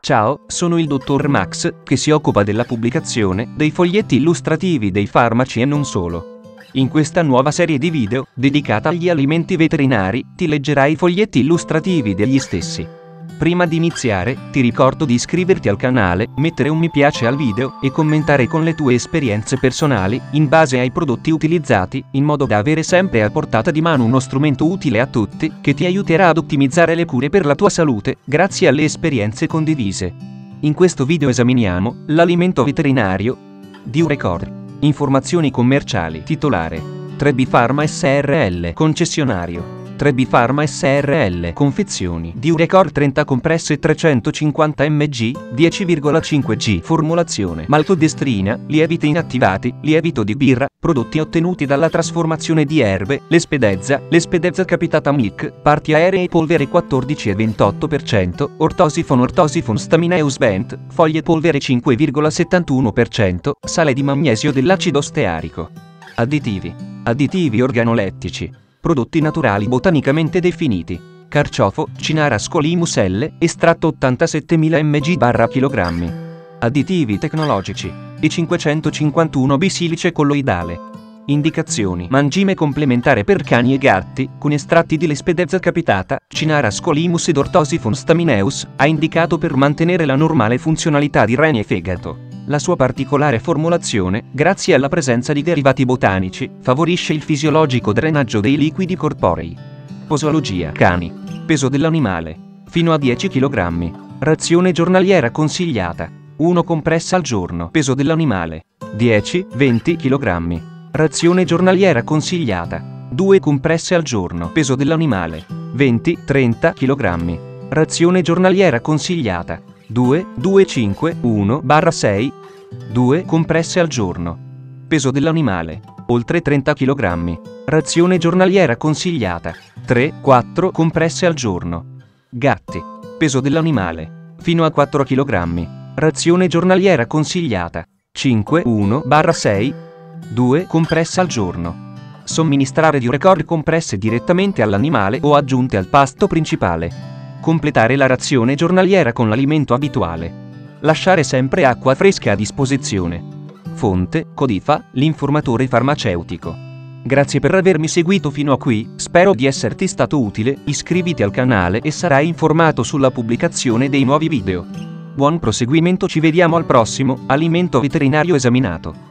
Ciao, sono il dottor Max, che si occupa della pubblicazione dei foglietti illustrativi dei farmaci e non solo. In questa nuova serie di video, dedicata agli alimenti veterinari, ti leggerai i foglietti illustrativi degli stessi. Prima di iniziare, ti ricordo di iscriverti al canale, mettere un mi piace al video e commentare con le tue esperienze personali, in base ai prodotti utilizzati, in modo da avere sempre a portata di mano uno strumento utile a tutti, che ti aiuterà ad ottimizzare le cure per la tua salute, grazie alle esperienze condivise. In questo video esaminiamo l'alimento veterinario di Urecord. Informazioni commerciali. Titolare: 3B Pharma Srl, concessionario 3B Pharma Srl, confezioni di Urecord 30 compresse 350 mg, 10,5 g, formulazione maltodestrina, lieviti inattivati, lievito di birra, prodotti ottenuti dalla trasformazione di erbe, l'espedezza capitata milk, parti aeree polvere 14 e 28%, ortosifon stamineus bent, foglie polvere 5,71%, sale di magnesio dell'acido stearico. Additivi organolettici. Prodotti naturali botanicamente definiti. Carciofo, Cinara Scolymus L, estratto 87.000 mg/kg. Additivi tecnologici. E551 bisilice colloidale. Indicazioni: mangime complementare per cani e gatti, con estratti di Lespedezza capitata, Cinara Scolymus ed Ortosifon stamineus, ha indicato per mantenere la normale funzionalità di reni e fegato. La sua particolare formulazione, grazie alla presenza di derivati botanici, favorisce il fisiologico drenaggio dei liquidi corporei. Posologia: cani. Peso dell'animale: fino a 10 kg. Razione giornaliera consigliata: 1 compressa al giorno. Peso dell'animale: 10-20 kg. Razione giornaliera consigliata: 2 compresse al giorno. Peso dell'animale: 20-30 kg. Razione giornaliera consigliata: 2-2-5-1/6, 2 compresse al giorno. Peso dell'animale: oltre 30 kg. Razione giornaliera consigliata: 3-4 compresse al giorno. Gatti. Peso dell'animale: fino a 4 kg. Razione giornaliera consigliata: 5-1/6, 2 compresse al giorno. Somministrare di Urecord compresse direttamente all'animale o aggiunte al pasto principale. Completare la razione giornaliera con l'alimento abituale. Lasciare sempre acqua fresca a disposizione. Fonte: Codifa, l'informatore farmaceutico. Grazie per avermi seguito fino a qui, spero di esserti stato utile, iscriviti al canale e sarai informato sulla pubblicazione dei nuovi video. Buon proseguimento, ci vediamo al prossimo alimento veterinario esaminato.